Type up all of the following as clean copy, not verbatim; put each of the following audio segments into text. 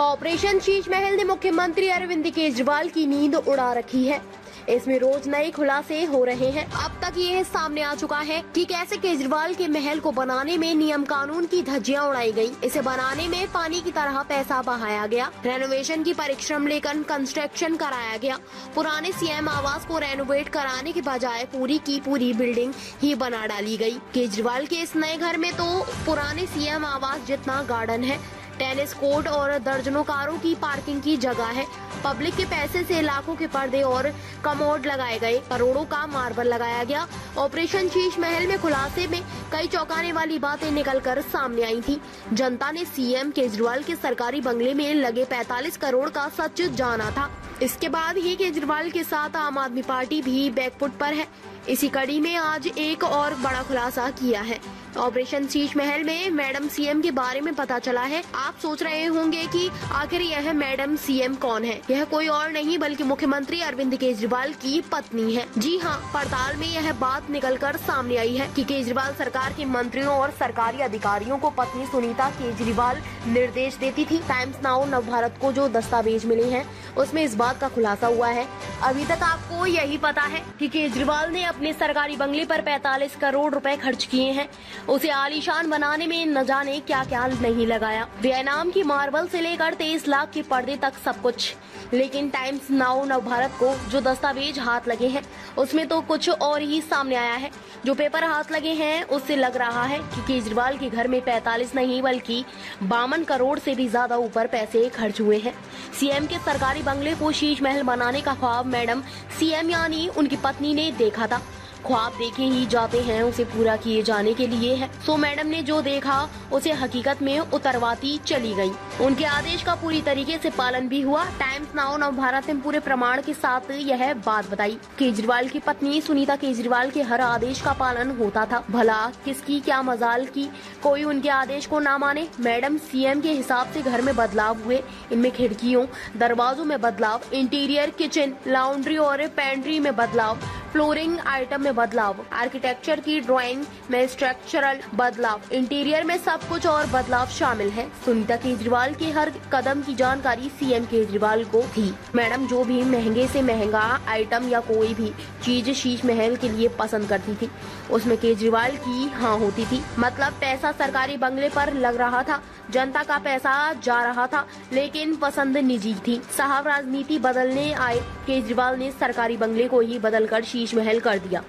Operation Sheesh Mahal ने मुख्यमंत्री अरविंद केजरीवाल की नींद उड़ा रखी है। इसमें रोज नए खुलासे हो रहे हैं। अब तक ये सामने आ चुका है कि कैसे केजरीवाल के महल को बनाने में नियम कानून की धज्जियां उड़ाई गई। इसे बनाने में पानी की तरह पैसा बहाया गया। रेनोवेशन की परिश्रम लेकर कंस्ट्रक्शन कराया गया। पुराने सीएम आवास को रेनोवेट कराने के बजाय पूरी की पूरी बिल्डिंग ही बना डाली गई। केजरीवाल के इस नए घर में तो पुराने सीएम आवास जितना गार्डन है, टेनिस कोर्ट और दर्जनों कारों की पार्किंग की जगह है। पब्लिक के पैसे से लाखों के पर्दे और कमोड लगाए गए, करोड़ों का मार्बल लगाया गया। ऑपरेशन शीश महल में खुलासे में कई चौंकाने वाली बातें निकलकर सामने आई थी। जनता ने सीएम केजरीवाल के सरकारी बंगले में लगे 45 करोड़ का सच जाना था। इसके बाद ही केजरीवाल के साथ आम आदमी पार्टी भी बैकफुट पर है। इसी कड़ी में आज एक और बड़ा खुलासा किया है। ऑपरेशन शीश महल में मैडम सीएम के बारे में पता चला है। आप सोच रहे होंगे कि आखिर यह मैडम सीएम कौन है। यह कोई और नहीं बल्कि मुख्यमंत्री अरविंद केजरीवाल की पत्नी है। जी हां, पड़ताल में यह बात निकलकर सामने आई है कि केजरीवाल सरकार के मंत्रियों और सरकारी अधिकारियों को पत्नी सुनीता केजरीवाल निर्देश देती थी। टाइम्स नाउ नवभारत को जो दस्तावेज मिले हैं उसमें इस बात का खुलासा हुआ है। अभी तक आपको यही पता है कि केजरीवाल ने अपने सरकारी बंगले पर 45 करोड़ रुपए खर्च किए हैं। उसे आलीशान बनाने में न जाने क्या क्या नहीं लगाया। वियतनाम की मार्बल से लेकर 23 लाख के पर्दे तक सब कुछ। लेकिन टाइम्स नाउ नवभारत को जो दस्तावेज हाथ लगे हैं उसमें तो कुछ और ही सामने आया है। जो पेपर हाथ लगे हैं उससे लग रहा है कि केजरीवाल के घर में 45 नहीं बल्कि 52 करोड़ से भी ज्यादा ऊपर पैसे खर्च हुए हैं। सीएम के सरकारी बंगले को शीश महल बनाने का ख्वाब मैडम सीएम यानी उनकी पत्नी ने देखा था। ख्वाब देखे ही जाते हैं, उसे पूरा किए जाने के लिए है। सो मैडम ने जो देखा उसे हकीकत में उतरवाती चली गई। उनके आदेश का पूरी तरीके से पालन भी हुआ। टाइम्स नाउ नवभारत ने पूरे प्रमाण के साथ यह बात बताई। केजरीवाल की पत्नी सुनीता केजरीवाल के हर आदेश का पालन होता था। भला किसकी क्या मजाल की कोई उनके आदेश को ना माने। मैडम सीएम के हिसाब से घर में बदलाव हुए। इनमें खिड़कियों दरवाजों में बदलाव, इंटीरियर किचन लॉन्ड्री और पेंट्री में बदलाव, फ्लोरिंग आइटम में बदलाव, आर्किटेक्चर की ड्राइंग में स्ट्रक्चरल बदलाव, इंटीरियर में सब कुछ और बदलाव शामिल है। सुनीता केजरीवाल के हर कदम की जानकारी सीएम केजरीवाल को थी। मैडम जो भी महंगे से महंगा आइटम या कोई भी चीज शीश महल के लिए पसंद करती थी उसमें केजरीवाल की हाँ होती थी। मतलब पैसा सरकारी बंगले पर लग रहा था, जनता का पैसा जा रहा था, लेकिन पसंद निजी थी। साहब राजनीति बदलने आए केजरीवाल ने सरकारी बंगले को ही बदलकर शीश महल कर दिया।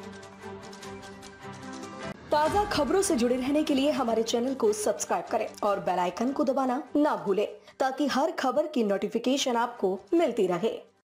ताज़ा खबरों से जुड़े रहने के लिए हमारे चैनल को सब्सक्राइब करें और बेल आइकन को दबाना ना भूलें ताकि हर खबर की नोटिफिकेशन आपको मिलती रहे।